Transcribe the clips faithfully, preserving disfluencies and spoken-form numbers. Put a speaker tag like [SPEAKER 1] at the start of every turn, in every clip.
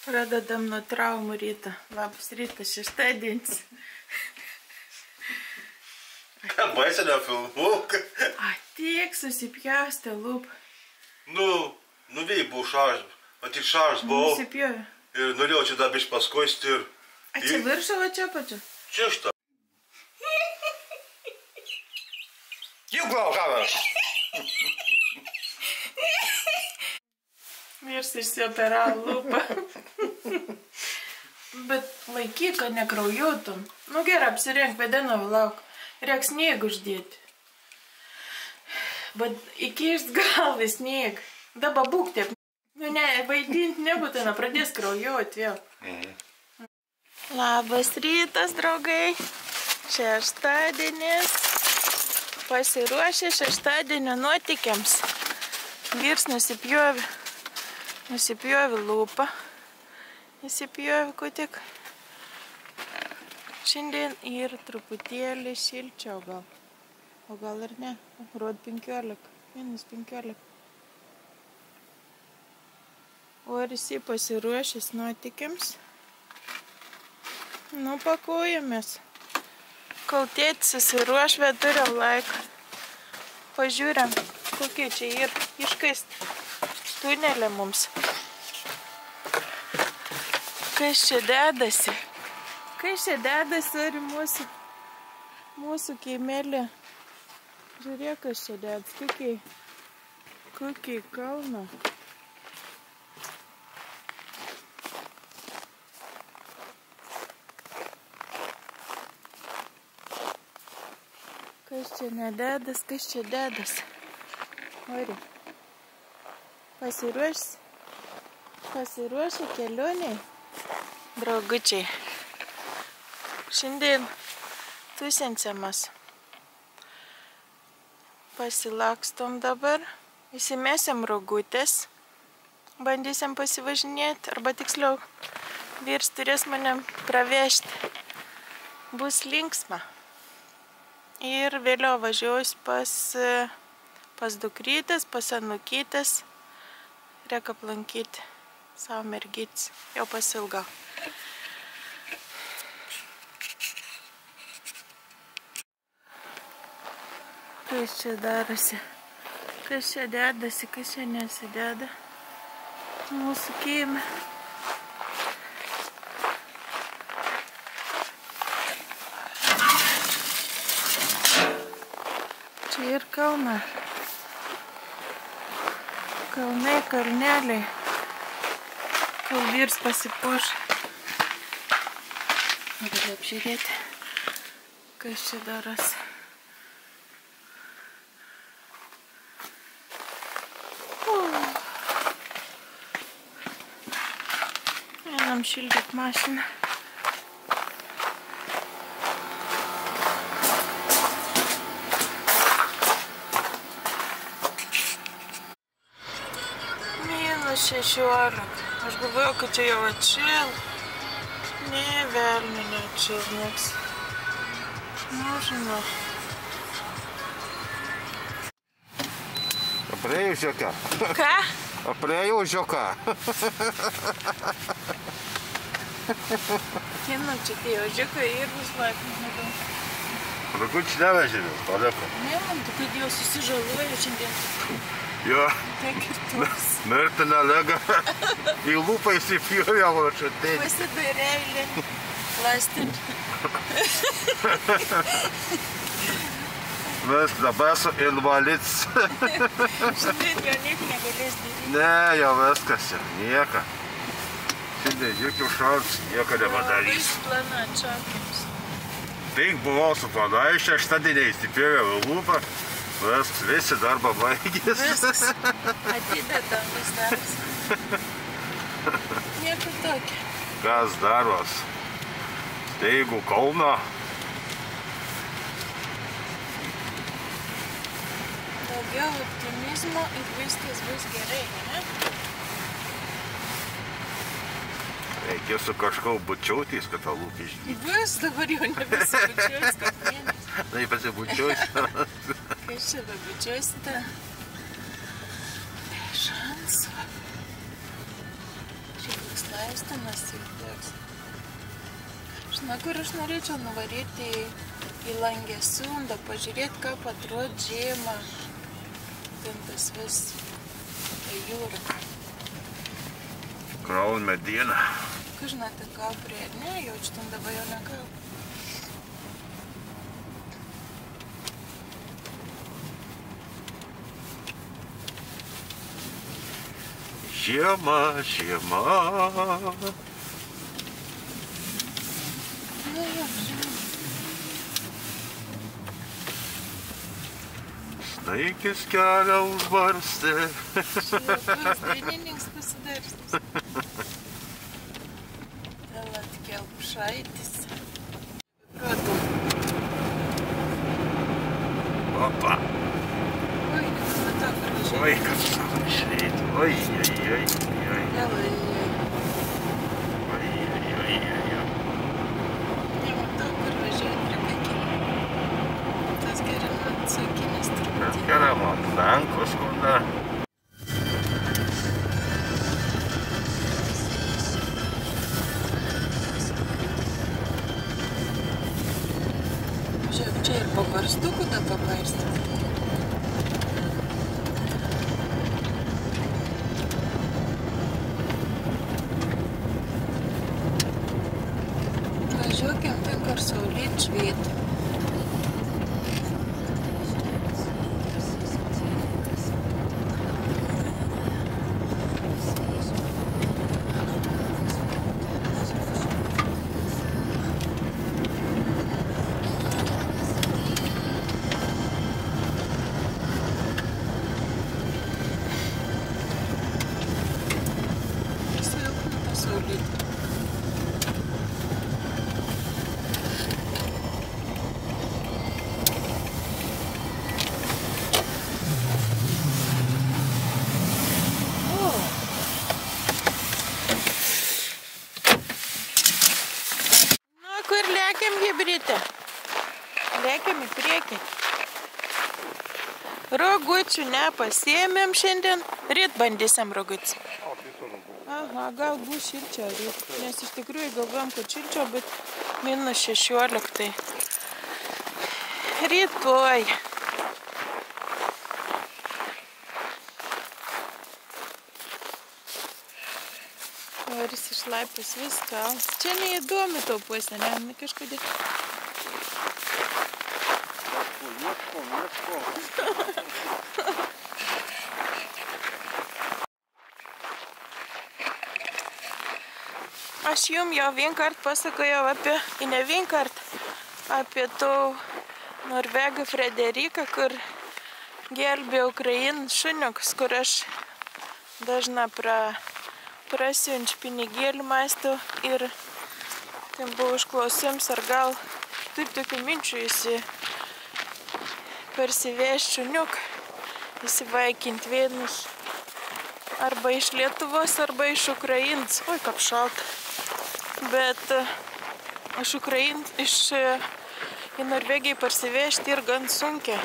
[SPEAKER 1] Pradedam nuo traumų ryto. Labas rytas, šeštadienis.
[SPEAKER 2] Ką baisinio filmuką?
[SPEAKER 1] Ateik, susipjaustė lūpą.
[SPEAKER 2] Nu, nuvėjai buvau šaržas, o tik šaržas buvau.
[SPEAKER 1] Nusipjovė.
[SPEAKER 2] Ir norėjau čia dar biškį paskoisti ir...
[SPEAKER 1] A čia viršą, o čia pačiu?
[SPEAKER 2] Čia šitą. Jau glau kamerą.
[SPEAKER 1] Vyrs išsioperavo lūpą. Bet laikyk, kad nekraujuotum. Nu gerai, apsirenk, vedenovi lauk. Reiks sniegų uždėti. Bet įkišt galvą snieg. Dabar būk taip. Nu ne, vaidint nebūtina, pradės kraujuoti vėl. Mhm. Labas rytas, draugai. Šeštadienis. Pasiruošę šeštadienio nuotykiams. Vyrs nusipjovė. Nusipjovė lūpą. Nusipjovė ko tik. Šiandien ir truputėlį šilčiau gal. O gal ir ne. Rod penkiolika. Minus penkiolika. O ir jisai pasiruošęs nuotykiams. Nu, pakojamės. Kol tėtis susiruoš, bet turim laiką. Pažiūrėm, kokie čia ir iškasti tunelė mums. Kas čia dedasi? Kas čia dedasi ir mūsų, mūsų kaimelė? Žiūrėk, kas čia dedasi. Kokiai, kokiai kalna. Kas čia nededas, kas čia dedas? Ori. Pasiruoš, pasiruošę kelioniai, draugučiai. Šiandien tusensiamas. Pasilakstom dabar, įsimėsim rogutės, bandysim pasivažinėti, arba tiksliau, vyrs turės mane pravežti. Bus linksma. Ir vėliau važiuos pas, pas dukrytės, pas anukytės. Reikia aplankyti savo mergytis. Jau pasilgau. Kas čia darosi? Kas čia dedasi, kas čia nesideda? Mūsų kieme. Čia ir kalna. Kalnai, kalneliai. Kol vyrs pasipuoš. Galiu apžiūrėti, kas čia darosi. Einam šildyti mašiną. šešiolika. Aš galvoju, kad čia jau atšil. Ne, velnių neatšil nieks. Nu, žinau.
[SPEAKER 2] Aprėjau žioką.
[SPEAKER 1] Ką?
[SPEAKER 2] Aprėjau žioką.
[SPEAKER 1] Kinam čia tie ožiukai ir nuslapim nedaug.
[SPEAKER 2] Ragučių nevežėmės, paliko.
[SPEAKER 1] Ne, man tu kad jau susižaloja šiandien.
[SPEAKER 2] Jo.
[SPEAKER 1] Tiek ir toks.
[SPEAKER 2] Mirtina lega. Į lūpą įsipjovė, o aš ateinu.
[SPEAKER 1] Pasidarėlė. Plastinį.
[SPEAKER 2] Mes dabar esu invalids.
[SPEAKER 1] Šiandien jau niek negalės daryti.
[SPEAKER 2] Ne, jau viskas čia. Nieka. Šiandien jokių šansų nieko nepadarys.
[SPEAKER 1] Plana atšaukiams.
[SPEAKER 2] Tik buvau suplanavęs šeštadienį įsipjovė lūpą. Viskas, visi darbą baigės.
[SPEAKER 1] Viskas. Atidedam vis darbas. Nieko tokia.
[SPEAKER 2] Kas darbas? Steigų Kauną.
[SPEAKER 1] Daugiau optimizmo ir viskas bus gerai, ne?
[SPEAKER 2] Reikia su kažkau bučiautis, kad tą lūpį išgydyti.
[SPEAKER 1] Bus, dabar jau nebesibučiuos, kad mėnesį.
[SPEAKER 2] Tai pasibučiuosi.
[SPEAKER 1] Kas čia bebučiuosite? Šansų. Šiaip koks leistinas įdėks. Žinau, kur aš norėčiau nuvaryti į, į Langesundą, pažiūrėti, kaip atrodo žiemą. Ten tas vis jūra.
[SPEAKER 2] Kraun mediena.
[SPEAKER 1] Kažina, tai gal prie, ne, jaučiu, tam dabar jau nekau.
[SPEAKER 2] Žiema, žiema.
[SPEAKER 1] Nu, jau, žinau.
[SPEAKER 2] Snaigės kelią užbarstė.
[SPEAKER 1] Šitas dainininkas pasidarstas. Dėl atkelpšaitis. Protu.
[SPEAKER 2] Opa.
[SPEAKER 1] Oi, nematau, kur važiuoju.
[SPEAKER 2] Oi, kaip savo išeiti. Oi, oi, oi, oi.
[SPEAKER 1] Gal, oi, oi.
[SPEAKER 2] Oi, oi, oi, oi.
[SPEAKER 1] Nematau, kur važiuoju prie Pekinų. Tas gerai atsakinės truputį.
[SPEAKER 2] Gerai, man Dankos kunda.
[SPEAKER 1] Žiūrėk, čia ir po barstukų da pabarstyti. Važiuokim ten, kur saulėt švietė. Silpna ta saulėt. Kur lėkiam, hibridė? Lėkiam į priekį. Rogučių nepasiėmėm šiandien. Ryt bandysim rogučių. Aha, gal bus šilčio ryt. Nes iš tikrųjų galvojom, kad šilčio, bet minus šešioliktai. Rytoj. Varis išlaipęs viską. Čia neįdomi to pusė, ne? Kažkodėl.
[SPEAKER 2] Ieškom, ieškom.
[SPEAKER 1] Aš jum jau vienkart pasakojau apie, ne vienkart, apie to Norvegą Frederiką, kur gelbė Ukrainos šuniukus, kur aš dažna pra... prasiunčiu pinigėlį mąstau ir ten buvo užklausims, ar gal taip tokių minčių įsi parsivešti šuniuką, įsivaikinti vienus arba iš Lietuvos, arba iš Ukrainos. Oi, kaip šalta. Bet iš Ukrainos, iš į Norvegiją parsivežti ir gan sunkiai.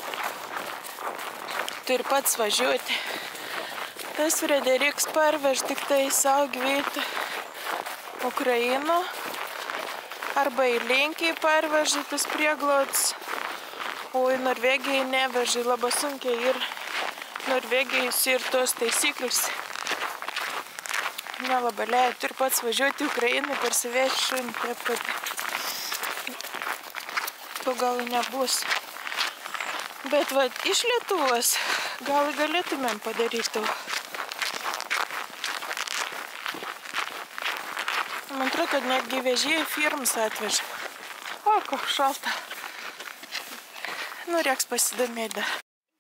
[SPEAKER 1] Turi pats važiuoti. Tas Frederiks parvež tik tai savo gyvyti Ukraino arba į Lenkiją parvežė tas prieglaudas, o į Norvegiją nevežė labai sunkiai ir Norvegijos ir tos taisyklės nelabai leidžia. Turi pats važiuoti į Ukrainą, parsivežti šunį, taip kad to gal nebus. Bet va, iš Lietuvos gal galėtumėm padaryti to. Man atrodo, kad netgi vežėjai firmas atvežė. O, koks šalta. Nu, reiks pasidomėti dar.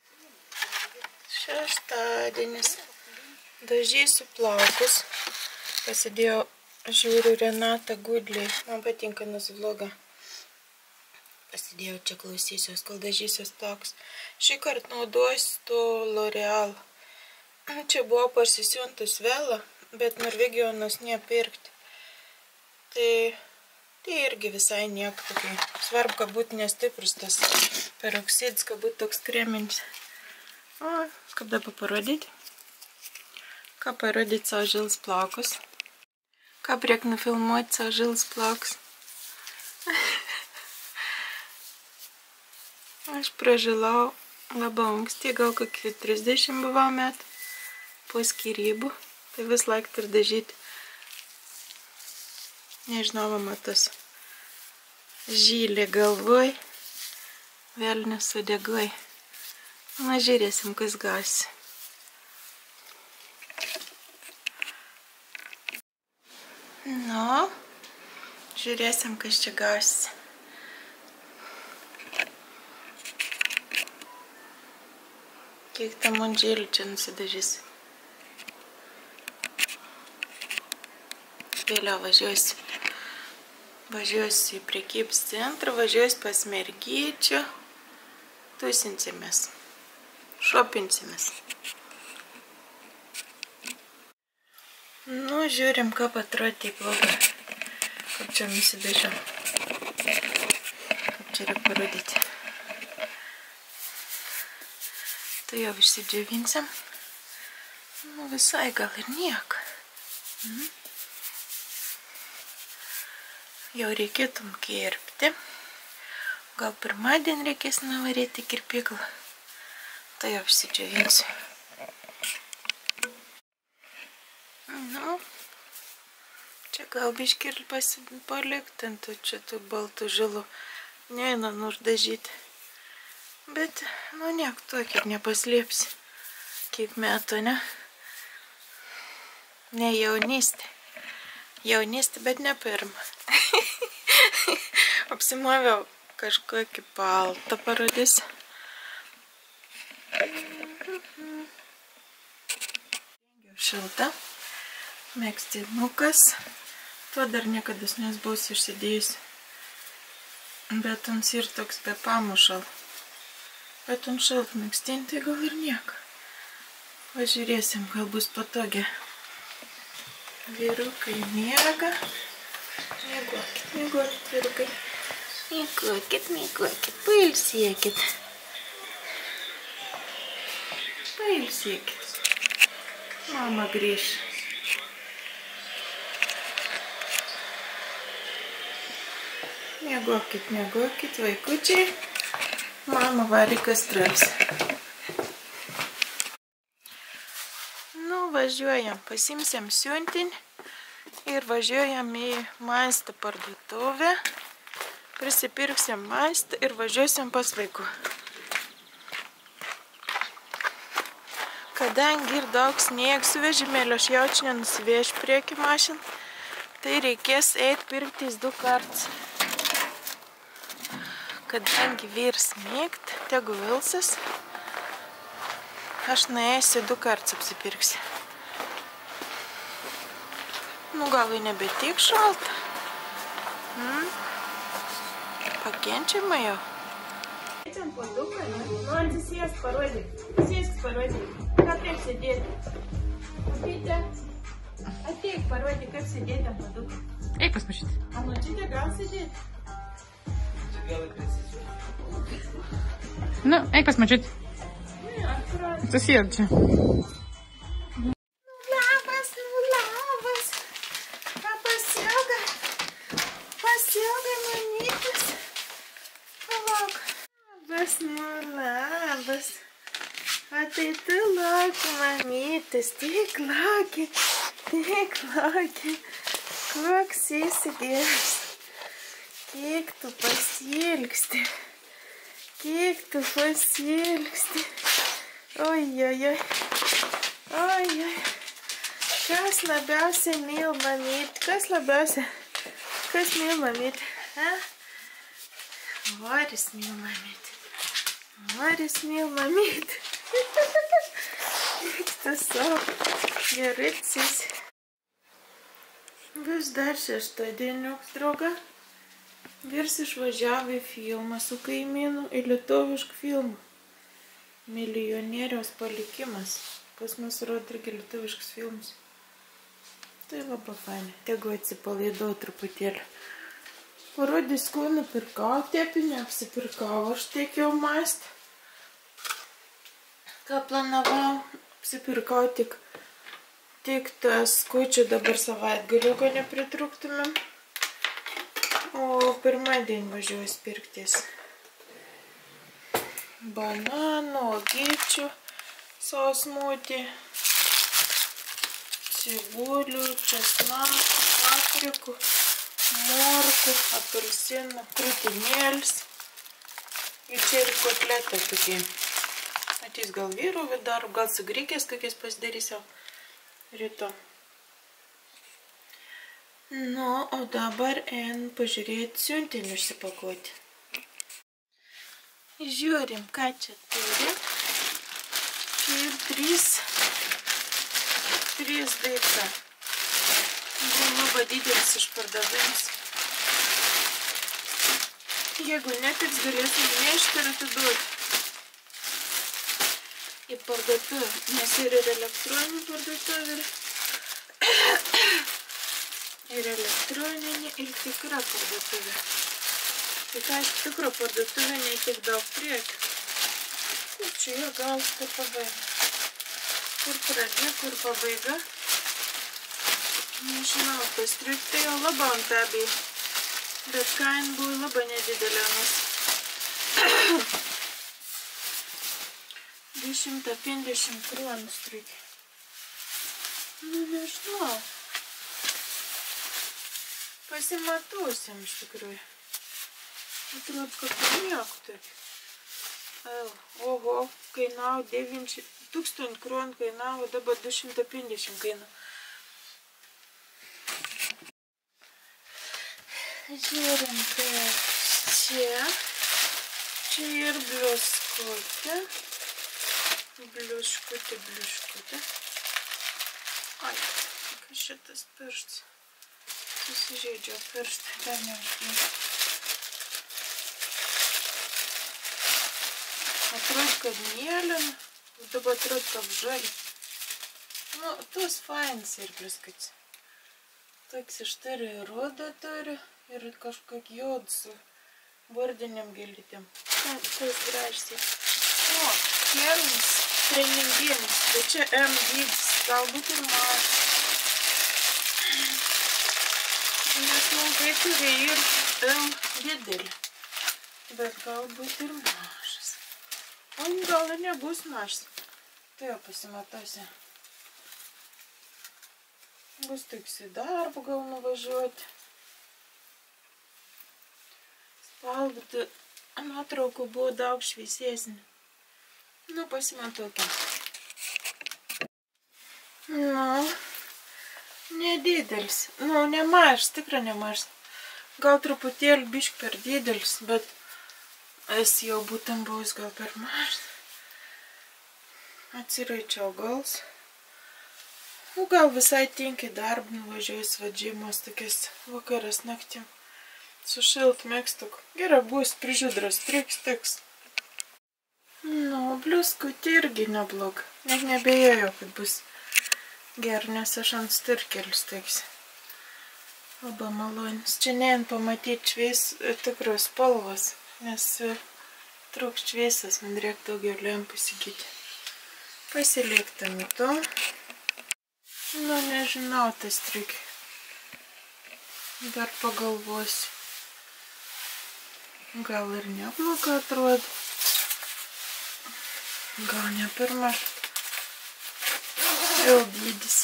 [SPEAKER 1] Šeštadienis. Dažysiu plaukus. Pasidėjau, žiūriu, Renata Gudliai. Man patinka nus vlogą. Pasidėjau čia klausysiuos, kol dažysiuos plaukus. Šį kartą naudosiu to L'Oreal. Čia buvo parsisiuntus vėlą, bet Norvegijoje nus nepirkti. Tai, tai irgi visai nieko tokia. Svarbu, kad būtų nestiprus tas peroksidas, kad būtų toks kreminis. O, kaip dabar parodyti? Ką parodyti savo žilus plaukus. Ką priek nufilmuoti savo žilus plaukus. Aš pražilau labai anksti, gal kokį trisdešimt buvau metų po skyrybų. Tai vis laik tur dažyti. Nežinau, matos. Žylė galvoj. Velnias sudegoj. Na, žiūrėsim, kas gausi. Nu, žiūrėsim, kas čia gausi. Kiek tam undžėlių čia nusidažys. Vėliau važiuosiu. Važiuosiu į prekybos centrą, važiuosiu pas mergyčių. Tusinsimės. Šopinsimės. Nu, žiūrim, ką atrodė į blogą. Kaip čia nusidažiau. Kaip čia reikia parodyti. Tai jau išsidžiovinsim. Nu, visai gal ir nieko. Mhm. Jau reikėtum kirpti. Gal pirmadienį reikės nuvaryti kirpiklą. Tai jau išsidžiovinsiu. Nu, čia gal biškį ir palikti ant čia tų baltų žilų. Neina uždažyti. Bet, nu, niek tokį nepaslėpsi. Kiek metų, ne? Ne jaunystė. Jaunystė, bet ne pirma. Apsimoviau kažkokį paltą parodys. Šilta. Megztinukas. Tuo dar niekada nesbūsiu išsidėjus. Bet ant ir toks be pamušal. Bet ant šalt megztinti gal ir nieko. Pažiūrėsim, gal bus patogi. Vyrukai miega. Miegokit, miegokit, vyrukai. Miegokit, miegokit, pailsėkit. Pailsėkit. Mama grįš. Miegokit, miegokit, vaikučiai. Mama varikas traps. Nu, važiuojam, pasimsiam siuntinį. Ir važiuojam į maistą parduotuvę. Prisipirksim maistą ir važiuosim pas vaikų. Kadangi ir daug snieg su vežimėliu, aš jaučiu nenusivešiu prieki mašiną, tai reikės eiti pirktis du kartus. Kadangi vyrs mėgt, tegu vilsas, aš nuėsiu du kartus apsipirksiu. Nu, gal jau nebetik šalta. Hmm? Pakenčiama jau. Eidžiam puoduką, ne? Nori susijęs parodyk. Susijęs parodyk. Ką kaip sėdėti? Apytė. Ateik parodyk, kaip sėdėti ant puoduką.
[SPEAKER 3] Eik pas mašytį.
[SPEAKER 1] A mačytė gal sėdėti?
[SPEAKER 3] Nu, eik pas mašytį.
[SPEAKER 1] Ne, atpratė.
[SPEAKER 3] Susijęs čia.
[SPEAKER 1] Tai tu lauki, mamytis, tik lauki, tik lauki, koks esi geras, kiek tu pasiilgsti, kiek tu pasiilgsti, oi, oi, oi, oi, oi, kas labiausiai myl mamytį, kas labiausiai, kas myl mamytį, ha? Varis myl mamytį, varis myl mamytį. Eik tu savo gerai cisi. Vis dar šeštadieniuks, drauga. Vyrs išvažiavo į filmą su kaimynu, į lietuvišką filmą. Milijonieriaus palikimas. Pas mus rodo irgi lietuviškas filmas. Tai labai fainai. Tegu atsipalaidau truputėlį. Parodys, ko nupirkau tepinį, apsipirkau. Aš teikiau maistą. Ką planavau, apsipirkau tik tik tas kučių dabar savaitgaliu, kad nepritrūktumėm. O pirmadienį važiuoju pirktis bananų, uogyčių, savo smūtį, cibulių, česnakų, paprikų, morkų, apelsinų, krūtinėlis. Ir čia ir kotletą tokie. Ateis gal vyrų dar, gal su grikės kokiais pasidarysiu ryto. Nu, o dabar einu pažiūrėti siuntinį išsipakuoti. Žiūrim, ką čia turi. Čia ir trys, trys daikta. Buvo labai didelis išpardavimas. Jeigu netiks, galėsim nešti ir atiduoti į parduotuvę, nes ir ir elektroninį parduotuvę, ir elektroninį, ir tikrą parduotuvę. Tai ką iš tikro parduotuvė nei tiek daug priekių. Kur čia jo galas, kur pabaiga? Kur pradžia, kur pabaiga? Nežinau, tas triuktai jau labai ant abiejų. Bet kaina buvo labai nedidelė, nes du šimtai penkiasdešimt kronų striukė. Nu, nežinau. Pasimatuosim iš tikrųjų. Atrodo, kad nieko taip. Oho, kainavo devyni tūkstančiai kronų, kainavo dabar du šimtai penkiasdešimt kainavo. Žiūrim, kas čia. Čia ir bliuskutė. Bliuškutė, bliuškutė. Ai, kas šitas pirštas. Susižeidžia pirštą, dar neuždėjau. Atrodo, kad mėlyna. Dabar atrodo, kaip žali. Nu, tos fainas ir bliuskutė. Toks iš turi rudą turi. Ir kažkokį jodą su bordiniam gėlytėm. Tas gražiai. O, kelnis, treninginis. Tai čia M dydis, galbūt ir mažas. Nes labai turi ir L didelį. Bet galbūt ir mažas. O gal ir nebus mažas. Tai jau pasimatuosi. Bus tiks į darbą gal nuvažiuoti. Spalvoti nuotraukų buvo daug šviesesnė. Nu, pasimatuokim. Nu, nedidelis. Nu, nemažas, tikrai nemažas. Gal truputėlį bišk per didelis, bet es jau būtent buvus gal per mažas. Atsiraičiau gals. Nu, gal visai tinki darbą nuvažiuoju svadžimas tokias vakaras naktim. Su šilt megstuku. Gerai bus prižiūdras, triks tiks. Nu, bliuskutė irgi neblog. Net nebejojau, kad bus gerai, nes aš ant stirkelis teiksiu. Labai malonis. Čia nein pamatyti švies tikros spalvos, nes trūks šviesas, man reikia daugiau lempų įsigyti. Pasiliktam į to. Nu, nežinau, tas trik. Dar pagalvosiu. Gal ir nebloga atrodo. Gal ne per maž. Jau dydis.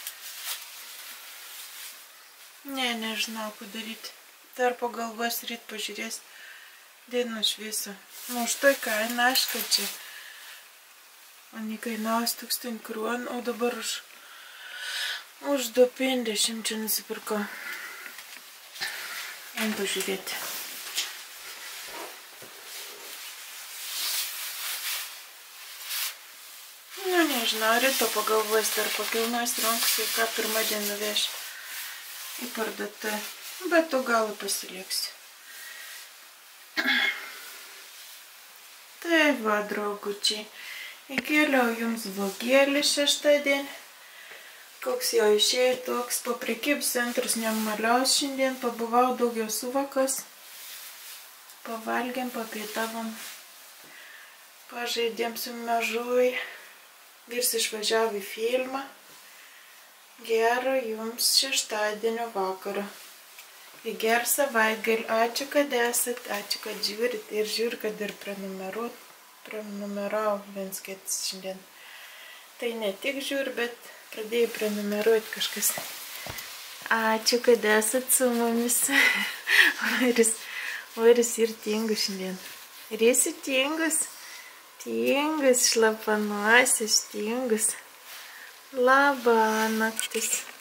[SPEAKER 1] Ne, nežinau, ką daryti. Dar pagalvos ryt pažiūrės dienos šviesą. Nu, už tai kaina, aišku, čia. Man įkainavus tūkstantį kronų, o dabar už, už du penkiasdešimt čia nusipirkau. Einu pažiūrėti. Nu, nežinau, ryto pagalvos dar pakilnos rankus, ką pirmą dieną nuveš į parduotuvę. Bet tu gal pasiliksiu. Tai va, draugučiai. Įkėliau jums vlogėlį šeštadienį. Koks jau išėjo toks po prekybos centrus nemaliaus šiandien. Pabuvau daugiau suvakas. Pavalgėm, papietavom. Pažaidėm su mažui. Vyrs išvažiavo į filmą. Gero jums šeštadienio vakaro. Į gerą savaitgalį. Ačiū, kad esat, ačiū, kad žiūrit ir žiūri, kad ir prenumeruot, prenumeravo viens kitas šiandien. Tai ne tik žiūri, bet pradėjai prenumeruoti kažkas. Ačiū, kad esat su mumis. Varis, varis ir tingus šiandien. Ir esi tingus. Tingus, šlapanuosis, tingus. Labą naktis.